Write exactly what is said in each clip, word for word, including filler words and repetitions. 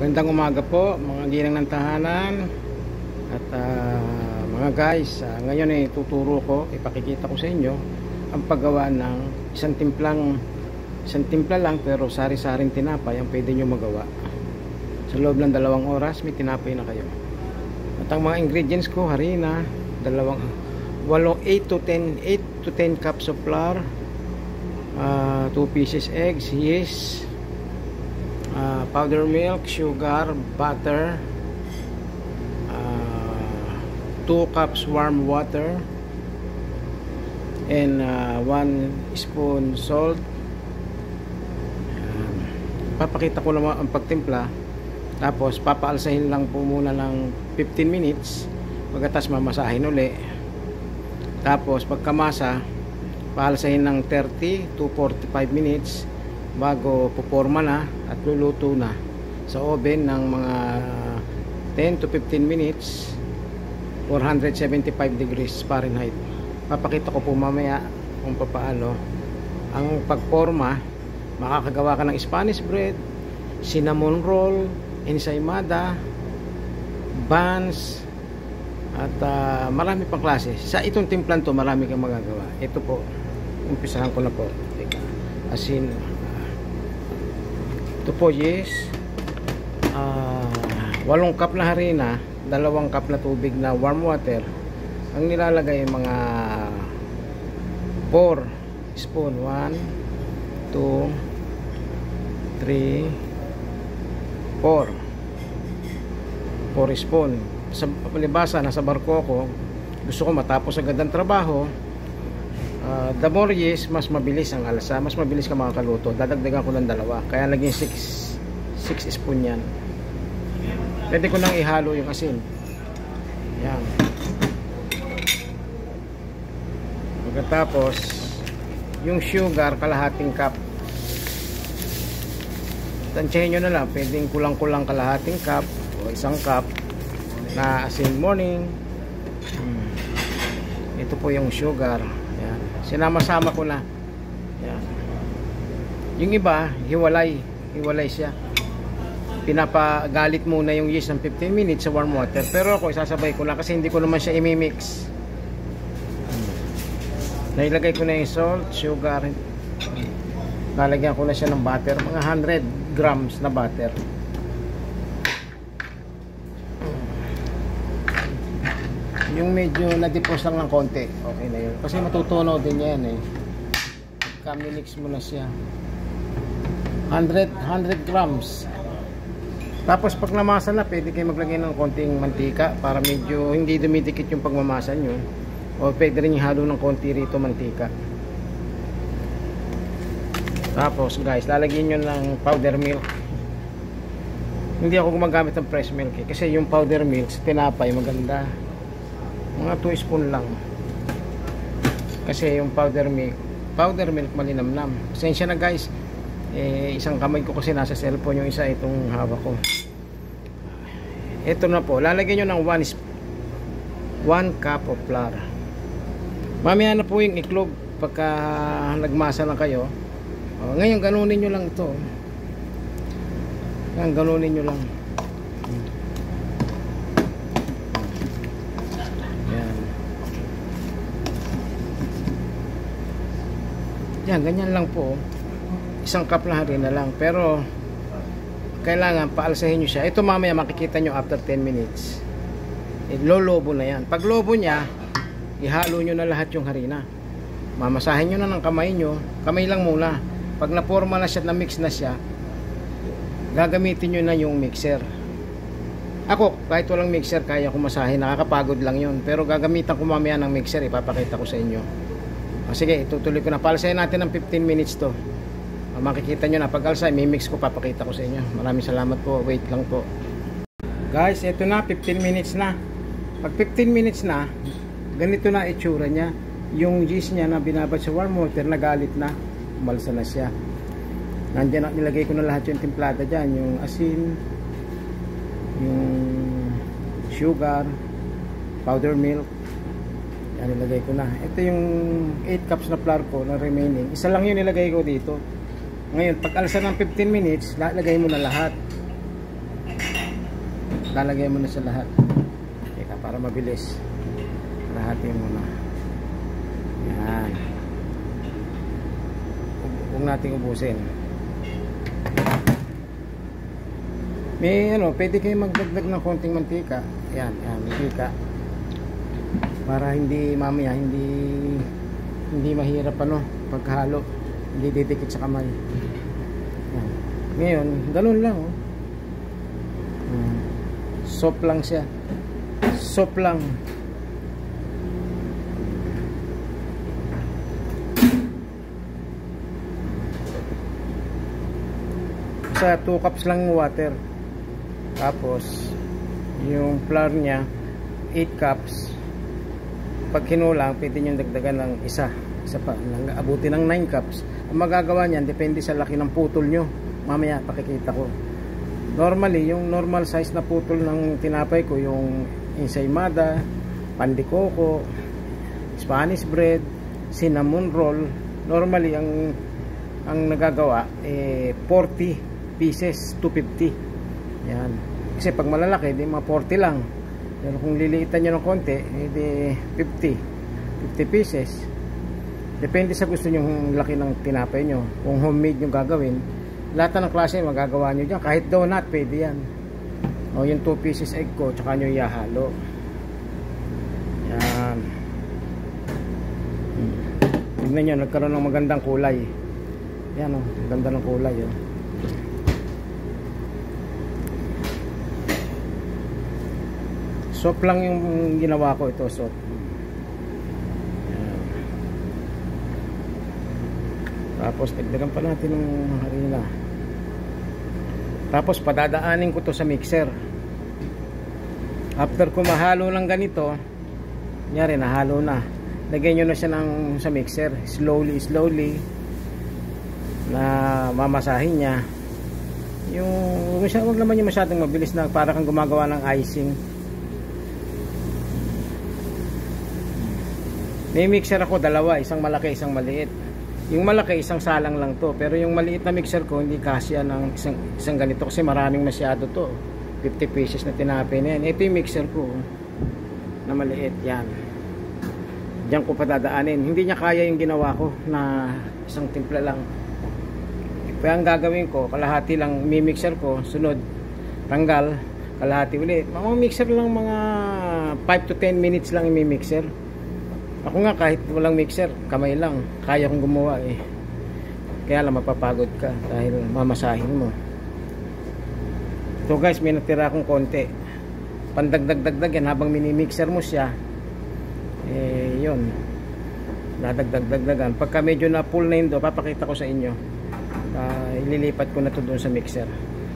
Magandang umaga po mga ginang ng tahanan. At uh, mga guys, uh, ngayon ay tuturo ko, ipakikita ko sa inyo ang paggawa ng isang timplang isang timpla lang pero sari-saring tinapay ang pwede nyo magawa. Sa loob ng dalawang oras may tinapay na kayo. At ang mga ingredients ko, harina, dalawang walong eight to ten cups of flour, uh, two pieces eggs, yeast, Uh, powder milk, sugar, butter, uh, two cups warm water, and uh, one spoon salt. uh, papakita ko naman ang pagtimpla, tapos papaalsahin lang po muna ng fifteen minutes, pagkatas mamasahin uli, tapos pagkamasa paalsahin ng thirty to forty-five minutes bago puporma na at luluto na sa oven ng mga ten to fifteen minutes, four seventy-five degrees Fahrenheit. Papakita ko po mamaya kung paano ang pagporma. Makakagawa ka ng Spanish bread, cinnamon roll, ensaymada, buns, at uh, marami pang klase. Sa itong timplan to marami kang magagawa. Ito po, umpisahan ko na po. Asin, ito po, yes, uh, walong cup na harina, dalawang cup na tubig na warm water. Ang nilalagay mga four spoon, one, two, three, four four spoon. Sa palibasa, nasa barko ko, gusto ko matapos agad ang trabaho. Uh, the more yes, mas mabilis ang alsa, mas mabilis ka makakaluto. Dadagdagan ko ng dalawa, kaya naging six spoon yan. Pwede ko nang ihalo yung asin. Yan. Pagkatapos yung sugar, kalahating cup. Tansyahin nyo na lang, pwedeng kulang-kulang kalahating cup o isang cup na asin morning. hmm. Ito po yung sugar. Yan. Sinama-sama ko na. Yan. Yung iba, hiwalay. Hiwalay siya. Pinapagalit muna yung yeast ng fifteen minutes sa warm water. Pero ako, isasabay ko na kasi hindi ko naman siya imimix. Nailagay ko na yung salt, sugar. Lalagyan ko na siya ng butter. Mga one hundred grams na butter. Yung medyo na-depose lang ng konti, okay na yun. Kasi matutunaw din yan eh. Kamimix mo na siya. one hundred grams. Tapos pag namasa na, pwede kayo maglagay ng konting mantika para medyo hindi dumidikit yung pagmamasa nyo. O pwede rin ihalo ng konti rito mantika. Tapos guys, lalagyan nyo ng powder milk. Hindi ako gumagamit ng fresh milk eh, kasi yung powder milk sa tinapay maganda. Mga two spoon lang. Kasi yung powder milk powder milk malinamnam. Pasensya na guys, eh, isang kamay ko kasi nasa cellphone, yung isa itong hawak ko. Ito na po, lalagyan nyo ng one cup of flour. Mamaya na po yung iklog pagka nagmasa na kayo. O, ngayon ganunin nyo lang ito. Ngayon ganunin nyo lang. Yan, ganyan lang po. Isang cup na harina lang. Pero kailangan paalsahin nyo siya. Ito mamaya makikita nyo after ten minutes. E, lolobo na yan. Pag lobo nya, ihalo nyo na lahat yung harina. Mamasahin nyo na ng kamay nyo. Kamay lang muna. Pag naporma na siya, na-mix na siya, gagamitin nyo na yung mixer. Ako, kahit walang mixer, kaya ko masahin. Nakakapagod lang yun. Pero gagamitan ko mamaya ng mixer. Ipapakita ko sa inyo. O, sige, itutuloy ko na. Palsayin natin ng fifteen minutes to. O, makikita nyo na pag alsay, mimix ko, papakita ko sa inyo. Maraming salamat po. Wait lang po. Guys, ito na, fifteen minutes na. Pag fifteen minutes na, ganito na itsura niya. Yung yeast niya na binabad sa warm water, nagalit na. Umalsa na siya. Nandiyan, nilagay ko na lahat yung timplada dyan. Yung asin, yung sugar, powder milk. Yan, nilagay ko na. Ito yung eight cups na flour ko na remaining. Isa lang yun nilagay ko dito. Ngayon, pag alsa ng fifteen minutes, lalagay mo na lahat. lalagay mo na sa lahat. Teka, para mabilis. Lahati muna. Yan. Huwag natin ubusin. May ano, pwede kayo magdagdag ng konting mantika. Yan, yan, mantika. Para hindi mamaya, hindi hindi mahirap ano, paghalo. Hindi didikit sa kamay. Yan. Ngayon, ganun lang oh. Hmm. Soft lang siya. Soft lang. Sa two cups lang yung water. Tapos yung flour niya eight cups. Pag kinulang, pwede nyo dagdagan ng isa. Isa pa, abuti ng nine cups. Ang magagawa niyan, depende sa laki ng putol nyo. Mamaya, pakikita ko. Normally, yung normal size na putol ng tinapay ko, yung ensaymada, pan de coco, Spanish bread, cinnamon roll. Normally, ang ang nagagawa, eh, forty pieces, two fifty. Yan. Kasi pag malalaki, di mga forty lang. Pero kung liliitan nyo ng konti, edi fifty. fifty pieces. Depende sa gusto nyo laki ng tinapay nyo. Kung homemade nyo gagawin, lahat ng klase magagawa nyo dyan. Kahit donut, pwede yan. O yung two pieces egg ko, tsaka nyo ihahalo. Yan. Hmm. Tignan nyo, nagkaroon ng magandang kulay. Yan o, ganda ng kulay o. Soft lang yung ginawa ko ito, soft. Yan. Tapos dagdagan pa natin ng harina. Tapos padadaanin ko to sa mixer. After ko mahalo ng ganito, nyari nahalo na. Lagyan nyo na siya ng, sa mixer. Slowly, slowly. Na mamasahin niya. Yung wag naman yung masyadong mabilis na para kang gumagawa ng icing. May mixer ako dalawa, isang malaki, isang maliit. Yung malaki isang salang lang to, pero yung maliit na mixer ko hindi kasya ng isang, isang ganito kasi maraming masyado to. fifty pieces na tinapay na yan. Ito yung mixer ko na maliit, yan. Diyan ko padadaanin. Hindi niya kaya yung ginawa ko na isang timpla lang. Kaya ang gagawin ko, kalahati lang mi-mixer ko, sunod tanggal, kalahati ulit. Mga mixer lang, mga five to ten minutes lang i-mixer. Ako nga kahit walang mixer, kamay lang, kaya kong gumawa eh. Kaya lang mapapagod ka dahil mamasahin mo. So guys, may natira akong konti. Pandagdag-dagdag yan habang mini-mixer mo siya. Eh, yun. Nadagdag-dagdagan. Pagka medyo na full na yun do, papakita ko sa inyo. Uh, ililipat ko na to doon sa mixer.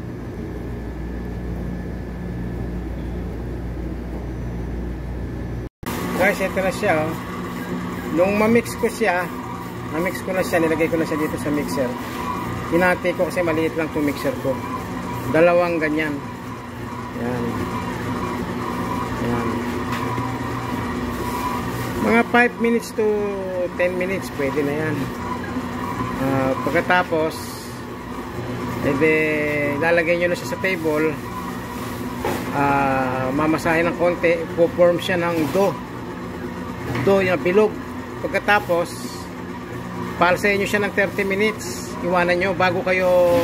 Guys, ito na siya oh. Nung ma-mix ko siya, na-mix ko na siya, nilagay ko na siya dito sa mixer. Hinati ko kasi maliit lang itong mixer ko. Dalawang ganyan. Yan. Yan. Mga five minutes to ten minutes, pwede na yan. Uh, pagkatapos, edi, lalagay nyo na siya sa table. Uh, mamasahin ng konti, po-form siya ng dough. Dough yung bilog. Pagkatapos palsayin nyo siya ng thirty minutes, iwanan nyo bago kayo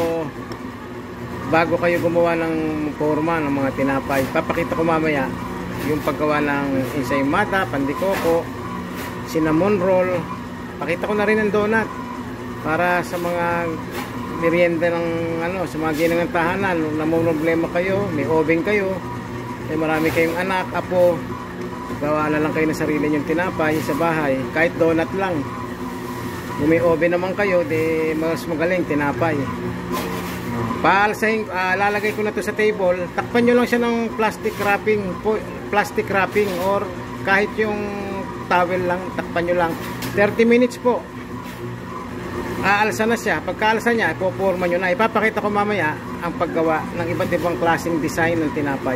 bago kayo gumawa ng forma ng mga tinapay. Papakita ko mamaya yung paggawa ng ensaymada, pan de coco, cinnamon roll. Pakita ko na rin ng donut para sa mga merienda ng ano, sa mga ginangang tahanan na may problema kayo, may oven kayo, may marami kayong anak, apo, gawa na lang kayo ng sarili nyong tinapay sa bahay, kahit donut lang. Kung may oven naman kayo, di mas magaling tinapay. Paalsahin, uh, lalagay ko na to sa table. Takpan nyo lang siya ng plastic wrapping, plastic wrapping or kahit yung towel lang, takpan nyo lang. thirty minutes po. Aalsa na siya. Pagkaalsa niya, ipoporma nyo na. Ipapakita ko mamaya ang paggawa ng iba't ibang klaseng design ng tinapay.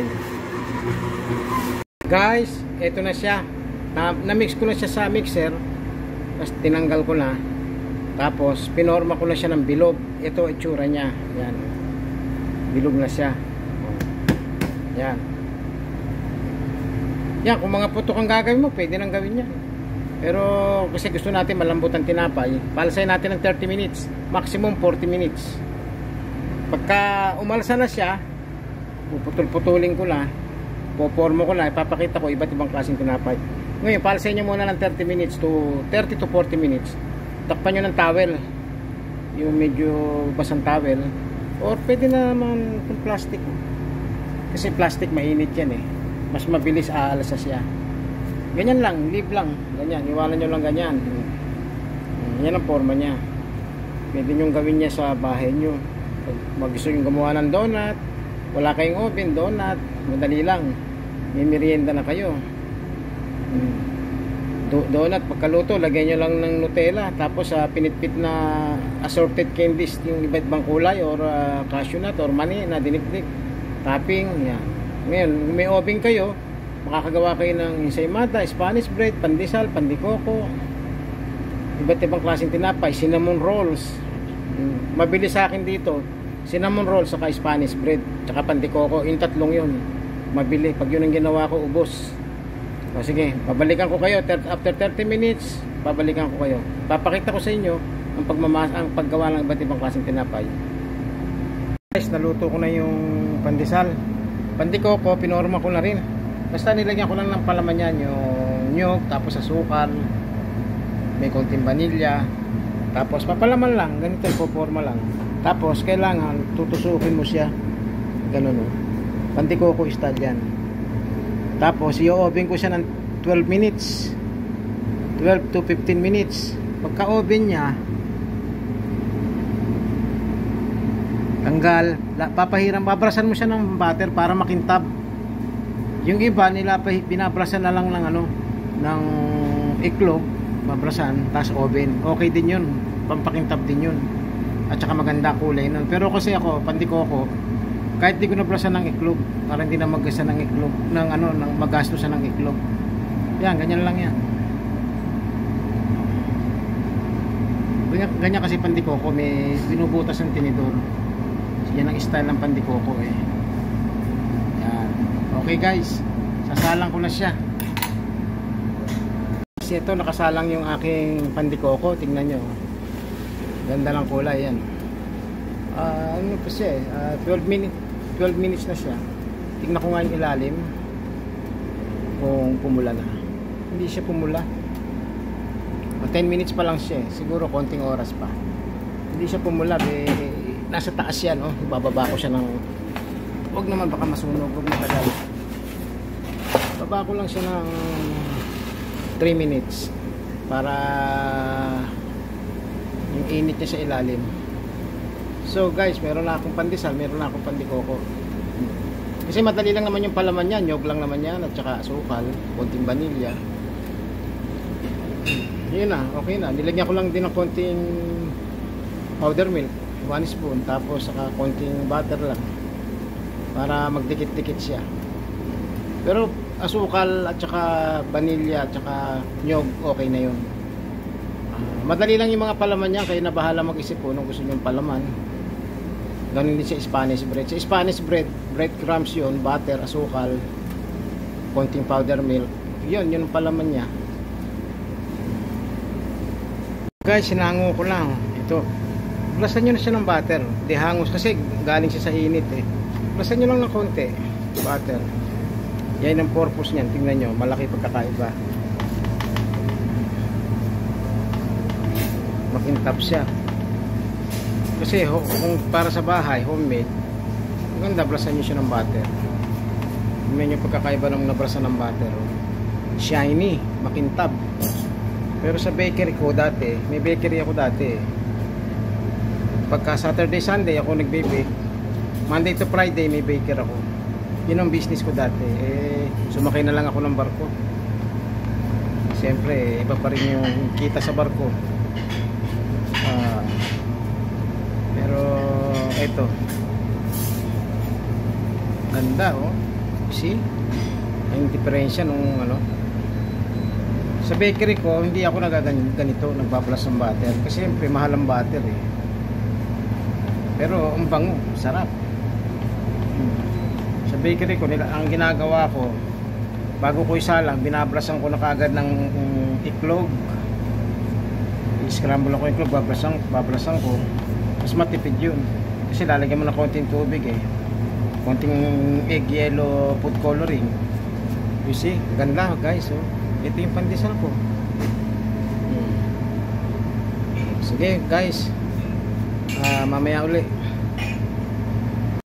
Guys, ito na siya. Na, na-mix ko na siya sa mixer. Tapos tinanggal ko na. Tapos pinorma ko na siya ng bilog. Ito itsura niya. Yan. Bilog na siya. Yan. Yan, kung mga putok ang gagawin mo, pwede nang gawin yan. Pero kasi gusto natin malambot ang tinapay, palasay natin ng thirty minutes, maximum forty minutes. Pagka umalsa na siya, puputol-putulin ko na, popormo ko na, ipapakita ko iba't ibang klaseng tinapay. Ngayon, palasay nyo muna ng thirty minutes to thirty to forty minutes. Takpan nyo ng towel, yung medyo basang towel, or pwede naman kung plastic. Kasi plastic mainit yan eh, mas mabilis aalsa siya. Ganyan lang, leave lang, ganyan, iwanan nyo lang ganyan. Yan ang forma niya. Pwede nyo gawin niya sa bahay nyo. Pag gusto nyo gumawa ng donut, wala kayong oven, donut, madali lang, may merienda na kayo. Do donut, pagkaluto, lagay nyo lang ng Nutella, tapos uh, pinitpit na assorted candies, yung iba't ibang kulay, or uh, cashew nut, or mani na dinikdik, topping, yan. Ngayon, may oven kayo, makakagawa kayo ng ensaymada, Spanish bread, pandesal, pandikoko, iba't ibang klaseng tinapay, cinnamon rolls. Mabilis sa akin dito, cinnamon rolls saka Spanish bread, saka pandikoko, yung tatlong yun. Mabili, pag yun ang ginawa ko, ubos. O sige, pabalikan ko kayo after thirty minutes, pabalikan ko kayo. Papakita ko sa inyo ang pagmamas ang paggawa ng iba't ibang klaseng tinapay. Guys, naluto ko na yung pandesal. Pandikoko, pinorma ko na rin. Basta nilagyan ko lang ng palaman yan, yung nyug, tapos asukal, may konting vanilya, tapos papalaman lang, ganito po forma lang. Tapos kailangan tutusukin mo siya, ganun o. Pandikoko style yan. Tapos i-oven ko siya ng twelve minutes, twelve to fifteen minutes. Pagka oven niya, tanggal, papahiram, babrasan mo siya ng butter para makintab. Yung iba nila binabrasan na lang ng ano, ng iklog, babrasan, tas oven. Okay din yun, pampakintab din yun. At saka maganda kulay nun. Pero kasi ako, pandikoko, kahit di ko nabrasan ng iklog, para hindi na magasa ng iklog, ng ano, ng magastusan ng iklog. Yan, ganyan lang yan. Ganyan, ganyan kasi pandikoko, may binubutas ng tinidor. Yan ang style ng pandikoko eh. Yan. Okay guys, sasalang ko na siya. Kasi ito, nakasalang yung aking pandikoko. Tingnan nyo, ganda ng kulay yan. Uh, ano pa siya eh, uh, twelve minutes na siya. Tingnan ko nga yung ilalim kung pumula na. Hindi siya pumula. uh, ten minutes pa lang siya eh. Siguro konting oras pa. Hindi siya pumula eh, nasa taas yan oh. Bababa ko siya ng, huwag naman baka masunog, huwag matagal. Baba ko lang siya ng three minutes para yung init niya sa ilalim. So guys, meron na akong pandesal, meron na akong pandikoko. Kasi madali lang naman yung palaman niya, nyog lang naman yan, at saka asukal, konting vanilya. Yun na, okay na. Nilagyan ko lang din ng konting powder milk, one spoon, tapos saka konting butter lang para magdikit-dikit siya. Pero asukal at saka vanilya at saka nyog, okay na yun. Uh, madali lang yung mga palaman niya, kayo na bahala mag-isip po kung gusto nyo yung palaman. Ganun din sa Spanish bread. Sa Spanish bread, breadcrumbs yun, butter, asukal, konting powder milk. Yun, yun ang palaman niya. Guys, sinango ko lang. Ito. Plasan nyo na siya ng butter. Di hangos kasi galing siya sa init eh. Plasan nyo lang ng konti. Butter. Yan ang purpose niyan. Tingnan nyo, malaki pagkakaiba. Makintab siya. Kasi kung para sa bahay, homemade, maganda brasan nyo siya ng butter. Tingnan nyo pagkakaiba ng nabrasan ng butter. Shiny, makintab. Pero sa bakery ko dati, may bakery ako dati. Pagka Saturday, Sunday ako nagbe-bake. Monday to Friday may baker ako. Yun ang business ko dati. Eh, sumakay na lang ako ng barko. Siyempre, iba pa rin yung kita sa barko. Uh, pero, eto. Ganda, oh. See? Yung diferensya nung, ano. Sa bakery ko, hindi ako nagaganito, nagpapalas ng butter. Kasi siyempre, mahal ang butter, eh. Pero, ang bango, sarap. Hmm. Sa bakery ko nila, ang ginagawa ko, bago ko isalang, binabrasan ko na kagad ng um, iklog. I-scramble ako yung iklog, babrasan, babrasan ko. Mas matipid yun. Kasi lalagyan mo na konting tubig eh. Konting egg yellow food coloring. You see, ganda guys. Oh. Ito yung pandesal ko. Hmm. Sige guys. Uh, mamaya uli.